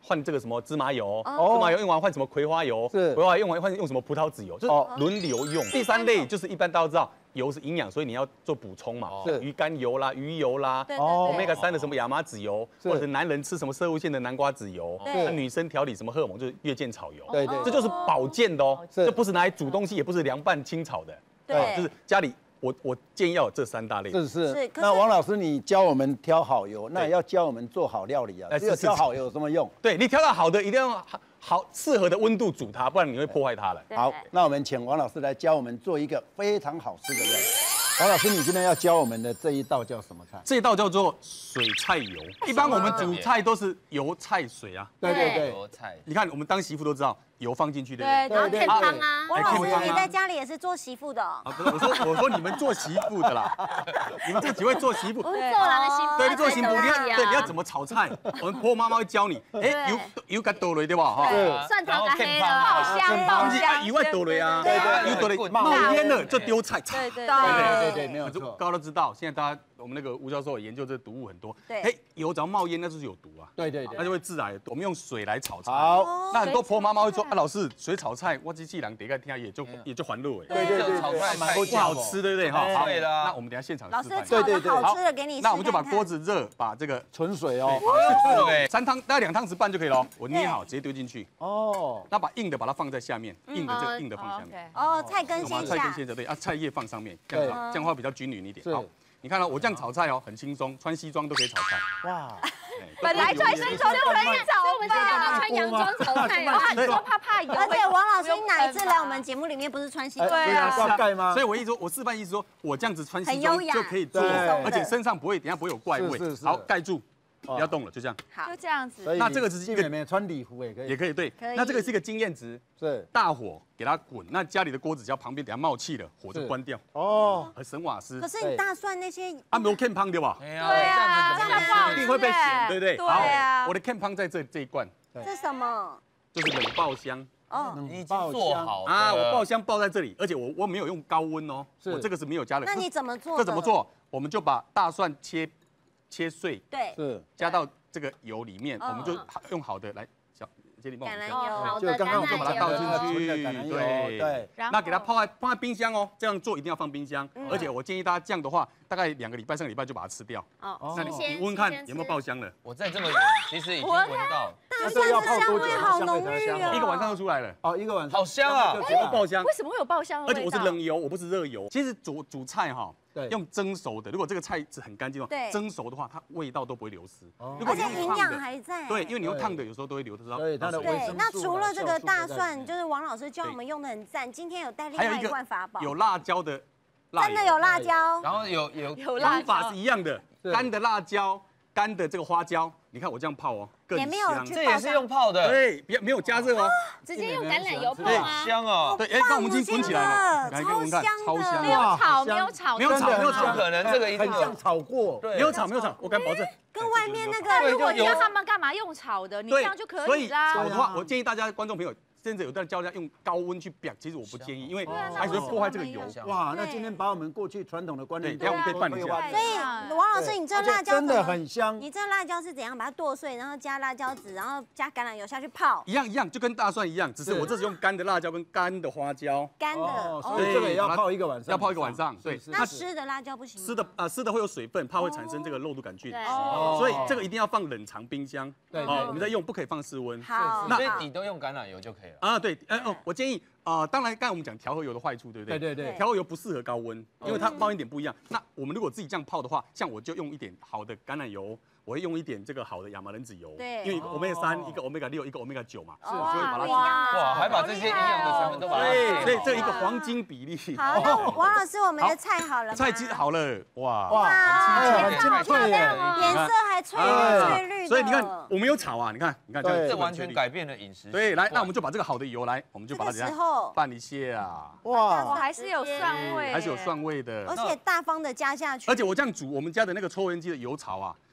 换这个什么芝麻油，芝麻油用完换什么葵花油， 是葵花油用完换用什么葡萄籽油，就是轮流用。第三类就是一般大家都知道。油是营养，所以你要做补充嘛， 是鱼肝油啦、鱼油啦， 哦 omega 三的什么亚麻籽油，或者男人吃什么摄护腺的南瓜籽油，那女生调理什么荷尔蒙就是月见草油， 对对， 这就是保健的哦，这不是拿来煮东西，也不是凉拌清炒的， 对， 就是家里我我建议要有这三大类。 是是。那王老师，你教我们挑好油，那也要教我们做好料理啊。只有挑好油有什么用？ 对你挑到好的，一定要好好适合的温度煮它，不然你会破坏它了。 好，那我们请王老师来教我们做一个非常好吃的料理。王老师，你今天要教我们的这一道叫什么菜？ 这一道叫做水菜油。一般我们煮菜都是油菜水啊。 对对对。 油菜。 你看，我们当媳妇都知道，油放进去，对不对？对对。看汤啊。 王老师，你在家里也是做媳妇的哦。 啊，不是，我说我说你们做媳妇的啦，你们这几位做媳妇。 我是做人的媳妇。 对，你做媳妇，你看，对，你要怎么炒菜？我们婆婆妈妈会教你。哎，油油该倒落对吧？哈。 蒜头该黑了，爆香爆香。 油要倒落啊， 对对， 油倒落冒烟了就丢菜。 对对对对对，没有错。 大家都知道，现在大家我们那个吴教授研究这毒物很多。 对。 哎，油只要冒烟，那就是有毒啊。 对对对。 那就会致癌。我们用水来炒菜。 好。 那很多婆婆妈妈会说啊，老师，水炒菜，我机器人得个听也就也就还热哎。 对对对， 炒菜不好吃，对不对？哈。 对啦。 那我们等下现场老师示范。 炒的好吃的给你。 那我们就把锅子热，把这个纯水哦， 对，三汤大概两汤匙半就可以了。我捏好，直接丢进去。 哦。 那把硬的把它放在下面，硬的这个硬的放下面。 哦，菜根先下。 菜根先下，对啊，菜叶放上面，这样这样的话比较均匀一点。好。你看到我这样炒菜哦，很轻松，穿西装都可以炒菜。哇， 本来穿西装就很炒，我们现在要穿洋装炒菜哦，很多怕怕油。 而且王老师，你哪一次来我们节目里面不是穿西装？ 对啊，挂盖吗？ 所以我一说，我示范意思说，我这样子穿西装就可以做，而且身上不会，等下不会有怪味。好，盖住。不要动了，就这样。 好， 就这样子。 那这个是一个妹妹穿礼服也可以， 也可以对。那这个是一个经验值，是大火给它滚。那家里的锅子只要旁边等下冒气了，火就关掉。哦，和省瓦斯。 可是你大蒜那些啊，没有 can 胖对吧？ 对啊，这样不好吃， 一定会被咸，对不对？ 对啊。 我的 can 胖在这这一罐。 这什么？ 就是冷爆香。 哦， 你已经做好啊！我爆香爆在这里，而且我我没有用高温哦，我这个是没有加的。 那你怎么做？ 这怎么做？我们就把大蒜切切碎， 对， 是加到这个油里面，我们就用好的来小杰里帮我橄榄油， 就刚刚我就把它倒进去， 对对， 那给它泡在放在冰箱哦，这样做一定要放冰箱，而且我建议大家这样的话，大概两个礼拜、三个礼拜就把它吃掉。哦，那你你闻闻看有没有爆香了？ 我在这么远，其实已经闻到。 大蒜的香味好浓郁哦， 一个晚上就出来了。 哦，一个晚上好香啊， 有爆香。 为什么会有爆香的味道？ 而且我是冷油，我不是热油。其实煮煮菜哈。对，用蒸熟的，如果这个菜是很干净的话，蒸熟的话，它味道都不会流失。 而且营养还在。 对，因为你用烫的，有时候都会流失到。 对，它的对。那除了这个大蒜，就是王老师教我们用的很赞。今天有带另外一罐法宝， 有辣椒的， 真的有辣椒。 然后有有有方法是一样的，干的辣椒，干的这个花椒。你看我这样泡哦，更香。 这也是用泡的， 对，别没有加热哦， 直接用橄榄油泡啊，香哦。 对，哎，那我们已经滚起来了，来给我们看，超香， 没有炒，没有炒， 没有炒，没有炒， 可能这个一定很像炒过， 没有炒，没有炒，我敢保证。 跟外面那个， 如果你要他们干嘛用炒的，你这样就可以啦。 所以炒的话，我建议大家观众朋友。甚至有的教大家用高温去煸，其实我不建议，因为还是会破坏这个油。 哇，那今天把我们过去传统的观念， 对，我们可以办一下。 所以王老师，你这辣椒真的很香。 你这辣椒是怎样把它剁碎，然后加辣椒籽，然后加橄榄油下去泡？ 一样一样，就跟大蒜一样，只是我这是用干的辣椒跟干的花椒。 干的， 所以这个也要泡一个晚上。 要泡一个晚上，对。 那湿的辣椒不行。 湿的啊，湿的会有水分，怕会产生这个肉毒杆菌。 哦。 所以这个一定要放冷藏冰箱。对。哦，我们在用不可以放室温。 好。 所以你都用橄榄油就可以了。 啊，对，哎哦。我建议，呃，当然，刚才我们讲调和油的坏处，对不对？ 对对对， 调和油不适合高温，因为它放一点不一样。那我们如果自己这样泡的话，像我就用一点好的橄榄油，我会用一点这个好的亚麻仁籽油， 对， 因为 omega 三，一个 omega 六，一个 omega 九嘛， 是， 所以把它哇，还把这些营养的成分都把它， 对，所以这一个黄金比例。 好，那王老师，我们的菜好了吗？ 菜鸡好了，哇哇， 很清脆耶， 颜色还翠翠绿的。 所以你看，我们有炒啊，你看，你看， 这完全改变了饮食。 对，来，那我们就把这个好的油来，我们就把它这样拌一下。 哇，还是有蒜味， 还是有蒜味的， 而且大方的加下去。 而且我这样煮，我们家的那个抽油烟机的油槽啊，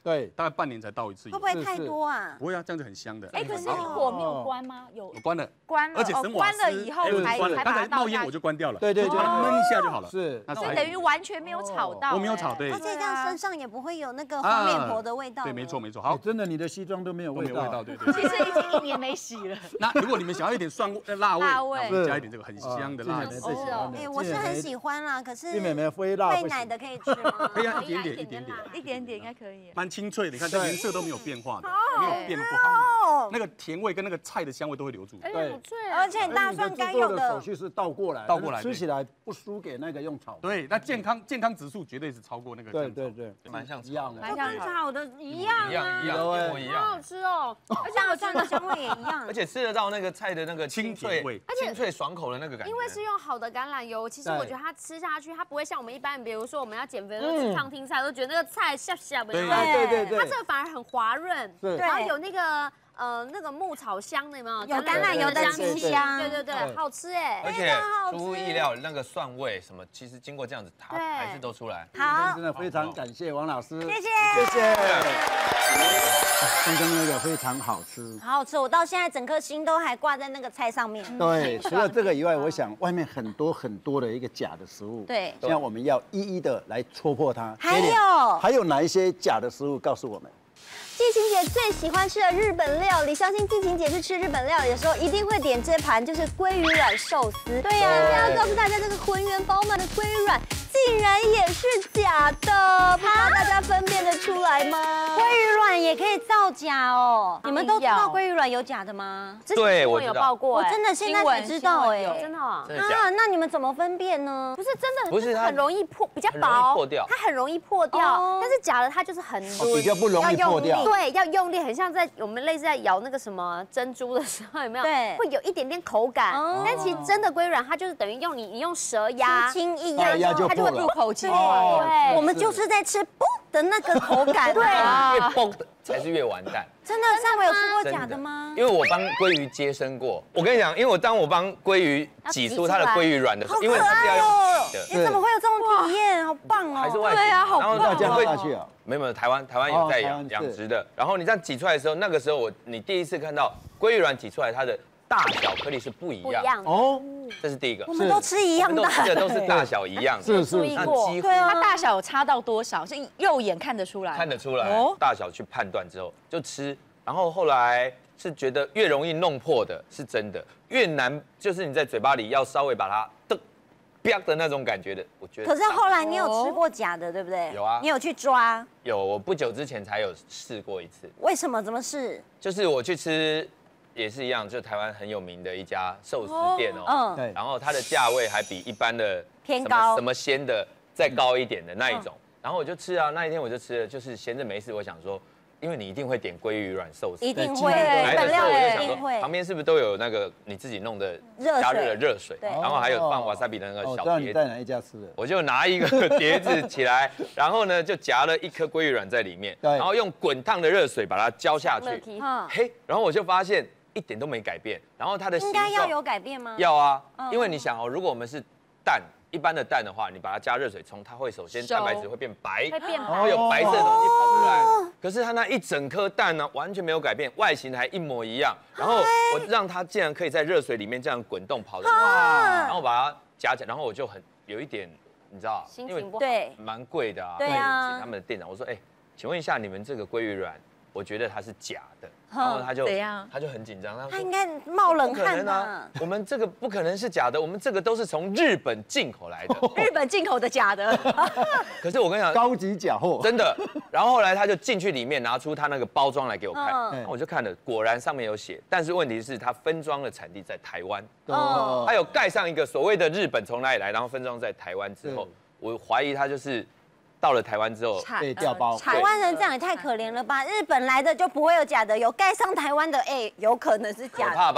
对， 大概半年才倒一次油。 会不会太多啊？ 不会啊，这样就很香的。 哎，可是火没有关吗？有我关了， 关了， 而且省瓦斯， 关了以后才关了。 才刚才把它倒下冒烟我就关掉了， 对对对， 焖一下就好了。 是， 那所以等于完全没有炒到。 我没有炒，对。 而且这样身上也不会有那个黄脸婆的味道。 对，没错没错。好， 真的你的西装都没有味道， 对对。 其实已经一年没洗了。 那如果你们想要一点酸辣味， 辣味， 加一点这个很香的辣子。 哦，哎，我是很喜欢啦，可是妹妹非辣喂奶的可以吃吗？ 可以啊，一点点一点点， 一点点应该可以。 蛮清脆的，你看这颜色都没有变化的，没有变得不好。那个甜味跟那个菜的香味都会留住。 对， 而且大蒜该有的手续是倒过来， 倒过来吃起来不输给那个用炒。 对，那健康健康指数绝对是超过那个。 对对对， 蛮像一样的， 蛮像炒的一样， 一样一样，一模一样， 好好吃哦。 而且大蒜的香味也一样， 而且吃得到那个菜的那个清脆味， 清脆爽口的那个感觉。 因为是用好的橄榄油，其实我觉得它吃下去，它不会像我们一般人，比如说我们要减肥都吃烫青菜，都觉得那个菜下下的， 对对对对， 它这个反而很滑润， 对， 然后有那个。呃，那个牧草香的有没有？ 有橄榄油的清香， 对对对，好吃哎！ 而且出乎意料，那个蒜味什么，其实经过这样子，它还是都出来。 好， 真的非常感谢王老师， 谢谢谢谢。刚刚那个非常好吃， 好好吃，我到现在整颗心都还挂在那个菜上面。 对，除了这个以外，我想外面很多很多的一个假的食物， 对， 现在我们要一一的来戳破它。 还有还有哪一些假的食物？告诉我们。 季晴姐最喜欢吃的日本料理，相信季晴姐去吃日本料理的时候，一定会点这盘就是鲑鱼卵寿司。对呀、啊，要告诉大家，这个浑圆饱满的鲑鱼卵竟然也是假的，不知道大家分辨得出来吗？ 鲑鱼卵也可以造假哦，你们都知道鲑鱼卵有假的吗？ 对，我有报过， 我真的现在才知道哎， 真的啊， 那你们怎么分辨呢？ 不是真的， 不是很容易破，比较薄， 破掉， 它很容易破掉，但是假的它就是很比较不容易破掉。 对，要用力，很像在我们类似在咬那个什么珍珠的时候，有没有？ 对， 会有一点点口感。但其实真的鲑鱼卵，它就是等于用你你用蛇压， 轻轻一压， 它就会入口即化。 对，我们就是在吃嘣的那个口感。 对， 越嘣的才是越完蛋。 真的，上回有吃过假的吗？ 因为我帮鲑鱼接生过，我跟你讲，因为我当我帮鲑鱼挤出它的鲑鱼卵的时候，因为它是要用挤的。 你怎么会有这种体验？好棒哦！ 还是外对啊，好棒。 然后这样下去啊？ 没有没有，台湾台湾有在养养殖的。然后你这样挤出来的时候，那个时候我你第一次看到鲑鱼卵挤出来，它的大小颗粒是不一样哦。 这是第一个。 我们都吃一样的， 都吃的都是大小一样。 是是。 那几乎它大小有差到多少？是肉眼看得出来。 看得出来，大小去判断之后就吃。然后后来是觉得越容易弄破的是真的，越难就是你在嘴巴里要稍微把它的啪的那种感觉的，我觉得。 可是后来你有吃过假的，对不对？ 有啊， 你有去抓？ 有，我不久之前才有试过一次。 为什么？怎么试？ 就是我去吃，也是一样，就台湾很有名的一家寿司店哦。嗯。对。然后它的价位还比一般的偏高， 什么鲜的再高一点的那一种。然后我就吃啊，那一天我就吃了，就是闲着没事，我想说。因为你一定会点鲑鱼卵寿司， 一定会， 来的时候我就想说， 会。 旁边是不是都有那个你自己弄的加热的热水，然后还有放瓦萨比的那个小碟子。 我知道你在哪一家吃的。 我就拿一个碟子起来，然后呢就夹了一颗鲑鱼卵在里面，然后用滚烫的热水把它浇下去。嘿，然后我就发现一点都没改变，然后它的应该要有改变吗？ 要啊，因为你想哦，如果我们是蛋。一般的蛋的话，你把它加热水冲，它会首先蛋白质会变白， 会变白， 然后有白色的东西跑出来。可是它那一整颗蛋呢，完全没有改变，外形还一模一样。然后我让它竟然可以在热水里面这样滚动跑的，然后把它夹起来，然后我就很有一点，你知道， 心情不好， 对， 蛮贵的啊。 对啊。 他们的店长我说，哎，请问一下，你们这个鲑鱼卵，我觉得它是假的。然后他就他就很紧张， 他应该冒冷汗啊！我们这个不可能是假的，我们这个都是从日本进口来的。 日本进口的假的。 可是我跟你讲， 高级假货， 真的。然后后来他就进去里面拿出他那个包装来给我看，我就看了，果然上面有写，但是问题是它分装的产地在台湾，哦，他有盖上一个所谓的日本从哪里来，然后分装在台湾之后，我怀疑他就是。到了台湾之后被调包， 台湾人这样也太可怜了吧？日本来的就不会有假的，有盖上台湾的，哎，有可能是假的。 可怕吧？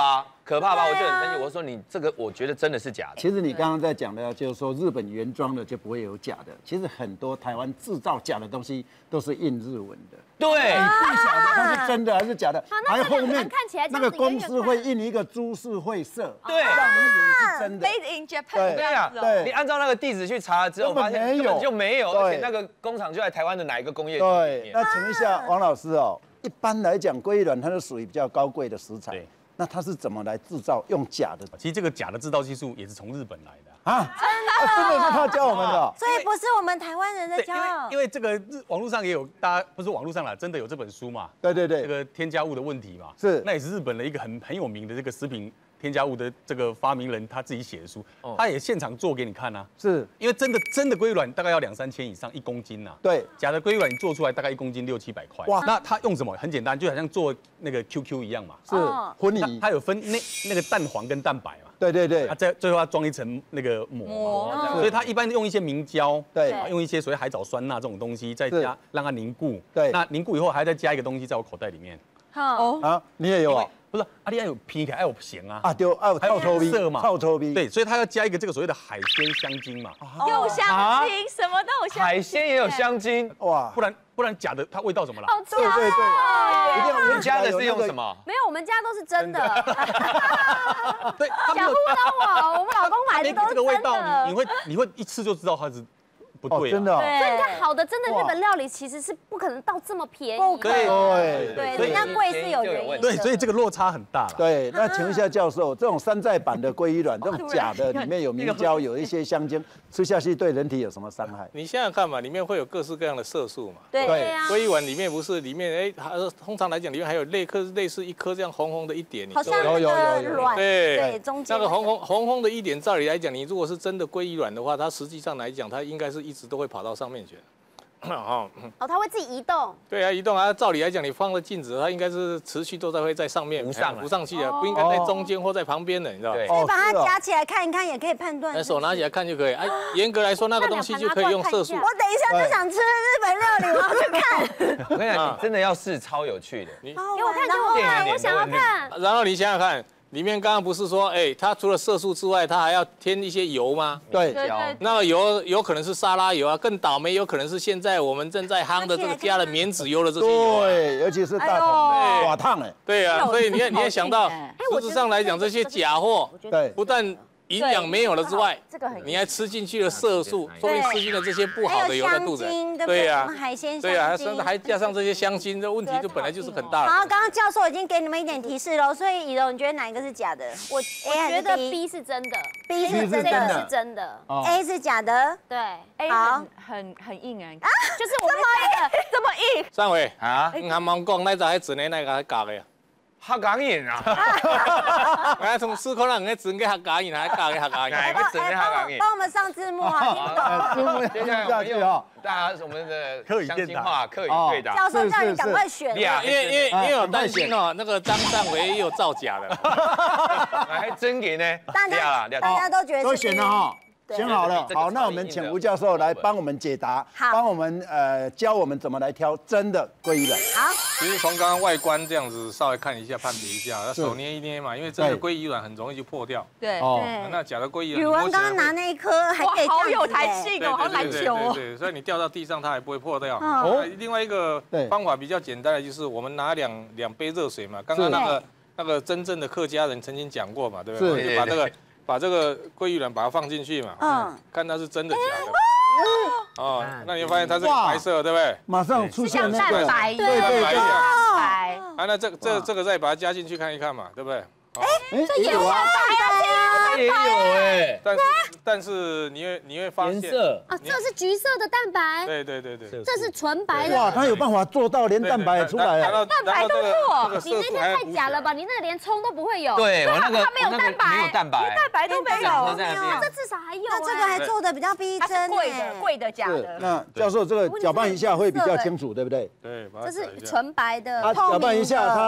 可怕吧？我就很生气，我说你这个我觉得真的是假的。 其实你刚刚在讲的，就是说日本原装的就不会有假的。其实很多台湾制造假的东西都是印日文的。 对， 你不晓得它是真的还是假的，还有后面看起来那个公司会印一个株式会社， 对， 让你以为是真的。 Made in Japan， 对啊，对，你按照那个地址去查了之后，发现根本就没有，而且那个工厂就在台湾的哪一个工业区里面。 那请问一下王老师哦，一般来讲鲑鱼卵它是属于比较高贵的食材，那它是怎么来制造用假的？ 其实这个假的制造技术也是从日本来的。 啊，真的是他教我们的， 所以不是我们台湾人的骄傲。 因为这个日网络上也有，大家不是网络上啦，真的有这本书嘛？ 对对对， 这个添加物的问题嘛， 是， 那也是日本的一个很很有名的这个食品添加物的这个发明人他自己写的书，他也现场做给你看啊。是，因为真的真的鲑鱼卵大概要两三千以上一公斤呐。对，假的鲑鱼卵你做出来大概一公斤六七百块。哇，那他用什么？很简单，就好像做那个 Q Q 一样嘛。是，混拟。它有分那那个蛋黄跟蛋白嘛。 对对对， 它在最后要装一层那个膜，所以它一般用一些明胶，对，用一些所谓海藻酸钠这种东西，再加让它凝固，对，那凝固以后还再加一个东西在我口袋里面。好啊，你也有啊？ 不是，啊，你要有劈开，要有咸啊， 啊，丢，还有臭臭色嘛， 臭臭味， 对，所以它要加一个这个所谓的海鲜香精嘛， 有香精，什么都有香精， 海鲜也有香精， 哇， 不然不然假的它味道怎么来？ 好对对对，一定要你家的是用什么？ 没有，我们家都是真的。 对， 想糊弄我，我们老公买的都是这个味道， 真的。 你会你会一吃就知道它是。 不对， 真的。 所以你看，好的真的日本料理其实是不可能到这么便宜。 对对，人家贵是有原因的。 对，所以这个落差很大了。 对，那请问一下教授，这种山寨版的鲑鱼卵，这种假的，里面有明胶，有一些香精，吃下去对人体有什么伤害？ 你想想看嘛，里面会有各式各样的色素嘛。 对呀。 鲑鱼卵里面不是里面哎，还通常来讲里面还有类颗类似一颗这样红红的一点， 好像有有有卵。对对，中间那个红红红红的一点，照理来讲，你如果是真的鲑鱼卵的话，它实际上来讲，它应该是一直都会跑到上面。 面去， 哦，它会自己移动。 对啊，移动啊。照理来讲，你放了镜子，它应该是持续都在会在上面浮上浮上去的，不应该在中间或在旁边的，你知道吗？ 所以把它夹起来看一看，也可以判断。 手拿起来看就可以。哎，严格来说，那个东西就可以用色素。 我等一下就想吃日本料理，我要去看。 我跟你讲，你真的要试，超有趣的。 你给我看，给我看，我想要看。 然后你想想看。 里面刚刚不是说，哎，它除了色素之外，它还要添一些油吗？ 对， 那个油有可能是沙拉油啊，更倒霉有可能是现在我们正在夯的这个加了棉籽油的这些油。 对，尤其是大烫、寡烫哎。 对啊，所以你看，你要想到，实质上来讲，这些假货，对，不但 营养没有了之外，你还吃进去了色素，说明吃进了这些不好的油在肚子。 对呀，海鲜对呀，甚至还加上这些香精，这问题就本来就是很大了。 好，刚刚教授已经给你们一点提示了，所以以柔，你觉得哪一个是假的？ 我我觉得 B 是真的 ，B 是真的，是真的 ，A 是假的。 对 ，A 很很很硬哎， 就是我们讲的这么硬。 上回啊，你阿毛讲那只还真的那个假的呀？ 客家人啊！ 哎，从四川人个整个客家人，还假个客家人， 哪个整个客家人？ 帮我们上字幕啊！ 字幕接下去哈， 大家我们的客语电话，客语对答。 教授叫你赶快选， 因为因为因为我担心哦，那个张善伟也有造假的， 还真给呢？ 大家大家都觉得都选了哈。 选好了，好，那我们请吴教授来帮我们解答，帮我们呃教我们怎么来挑真的鲑鱼卵。 好， 其实从刚刚外观这样子稍微看一下，判别一下，手捏一捏嘛，因为真的鲑鱼卵很容易就破掉。 对， 那假的鲑鱼卵， 宇文刚刚拿那一颗还可以好有弹性哦，好篮球哦。 对，所以你掉到地上它还不会破掉。哦，另外一个方法比较简单的就是我们拿两两杯热水嘛，刚刚那个那个真正的客家人曾经讲过嘛，对不对？就把这个。 把这个鲑鱼卵把它放进去嘛，嗯，看它是真的假的。哦，那你会发现它是白色，对不对？ 马上出现那个蛋白， 对对对， 白。 啊，那这这这个再把它加进去看一看嘛，对不对？ 哎，这也有啊， 也有哎， 但是但是你会你会发现， 啊，这是橘色的蛋白， 对对对对， 这是纯白的。 哇，它有办法做到连蛋白也出来了， 蛋白都做，你那天太假了吧？你那个连葱都不会有， 对我那个它没有蛋白， 没有蛋白， 连蛋白都没有， 那这至少还有。 那这个还做的比较逼真， 贵的贵的假的。 那教授这个搅拌一下会比较清楚，对不对？ 对， 这是纯白的， 它搅拌一下它。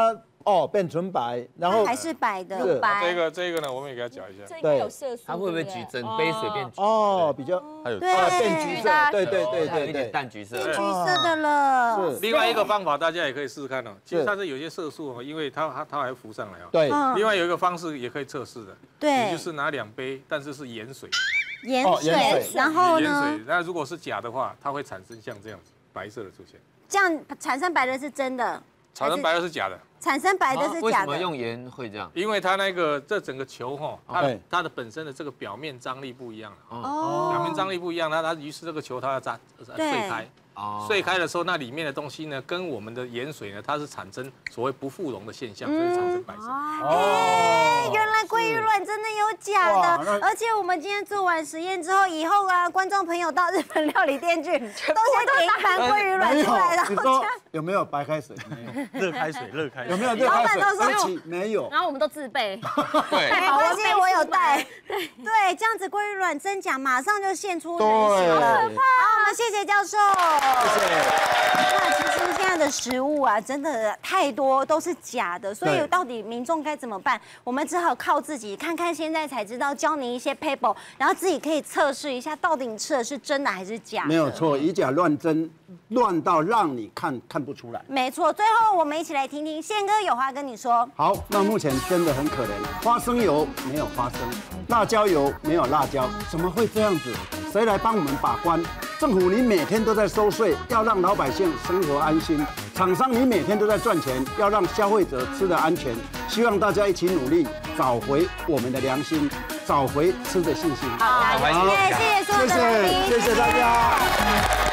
哦变纯白，然后还是白的， 是白。 这个这个呢，我们也给它搅一下。 这应该有色素， 它会不会橘整杯水变橘？ 哦，比较还有对啊变橘色，对对对对有点对， 淡橘色。 橘色的了。 是另外一个方法，大家也可以试试看哦。其实它是有些色素哦，因为它它它还浮上来哦。 对， 另外有一个方式也可以测试的， 对也就是拿两杯，但是是盐水。 盐哦盐水，然后盐呢水，？那如果是假的话，它会产生像这样子白色的出现。 这样产生白的是真的， 产生白的是假的， 产生白的是假的。 为什么用盐会这样？ 因为它那个这整个球哈，它对它的本身的这个表面张力不一样了。 哦表面张力不一样，那它于是这个球它要炸对碎开。碎开的时候，那里面的东西呢，跟我们的盐水呢，它是产生所谓不附溶的现象，所以产生白色。 哎，原来鲑鱼卵真的有假哇的，而且我们今天做完实验之后，以后啊，观众朋友到日本料理店去，都先点一盘鲑鱼卵没有出来，然， 你说后这样。 有没有白开水？没有， 热开水，热开水。 有没有热开水？对不起，没有。 然后我们都自备， 对， 没关系，我有带。对，这样子鲑鱼卵真假马上就现出原形了。好，我们谢谢教授。 谢谢。 那其实现在的食物啊，真的太多都是假的，所以对到底民众该怎么办？我们只好靠自己，看看现在才知道，教你一些 paper， 然后自己可以测试一下，到底你吃的是真的还是假的。 没有错，以假乱真，乱到让你看看不出来。 没错，最后我们一起来听听宪哥有话跟你说。 好，那目前真的很可怜，花生油没有花生，辣椒油没有辣椒，怎么会这样子？谁来帮我们把关？政府你每天都在收税，要让老百姓生活安心；厂商你每天都在赚钱，要让消费者吃得安全。希望大家一起努力，找回我们的良心，找回吃的信心。 好，谢谢，谢谢所有的来宾， 谢谢大家。